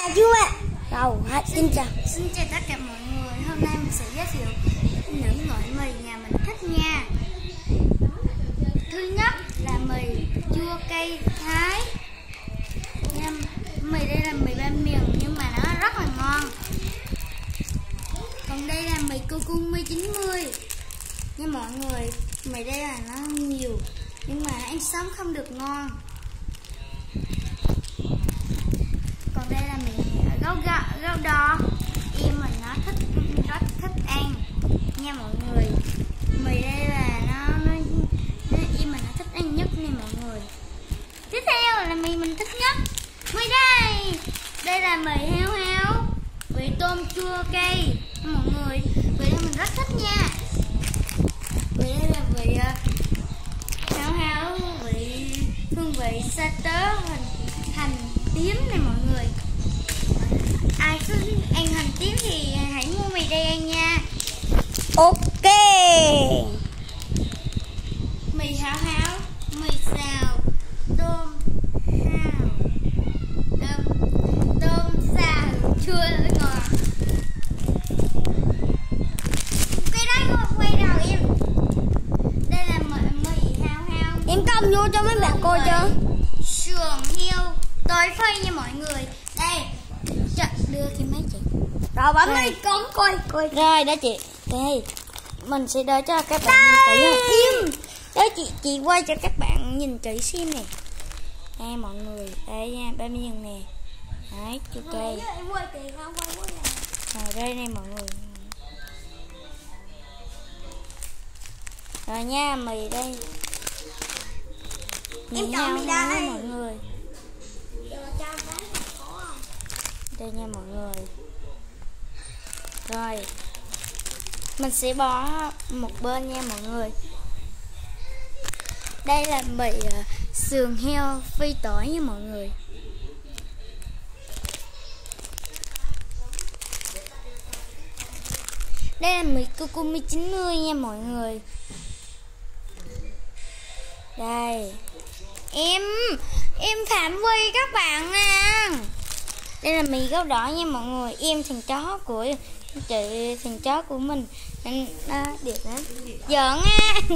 Chưa ạ. Rồi, xin chào. Xin chào tất cả mọi người. Hôm nay mình sẽ giới thiệu những loại mì nhà mình thích nha. Thứ nhất là mì chua cay Thái nha. Mì đây là mì ba miền nhưng mà nó rất là ngon. Còn đây là mì Curcumi 90 nha mọi người. Mì đây là nó nhiều nhưng mà ăn sống không được ngon. Còn đây là mì gấu đỏ, em mình nó rất thích ăn nha mọi người. Mì đây là nó em mình nó thích ăn nhất nha mọi người. Tiếp theo là mì mình thích nhất, mì đây là mì heo heo vị tôm chua cay mọi người. Vị đây mình rất thích nha. Vị đây là vị heo heo vị hương vị sa tớ hành tím này mọi người. Ai cứ ăn hành tím thì hãy mua mì đây ăn nha. Ok. Mì hảo hảo, mì xào, tôm hào, tôm xào chua rất ngon. Cái đó quay đầu em. Đây là mì hảo hảo. Em công vô cho mấy bạn coi chưa? Sườn heo tỏi phay nha mọi người. Đây. Đưa thì mấy chị. Rồi bấm đi con coi. Rồi đó chị. Đây. Mình sẽ đợi cho các bạn nhìn kỹ. Im. Đó chị quay cho các bạn nhìn kỹ xem nè. Đây mọi người, đây nha, 30 nhân nè. Đấy, chua cay. Rồi đây nè mọi người. Rồi nha, mì đây. Em chọn mì đây mọi người. Đây nha mọi người. Rồi mình sẽ bỏ một bên nha mọi người. Đây là mì sườn heo phi tỏi nha mọi người. Đây là mì Curcumi 90 nha mọi người. Đây em Phạm Vi các bạn nè. Đây là mì gấu đỏ nha mọi người. Em thằng chó của chị, thằng chó của mình nó đẹp lắm. Giỡn á.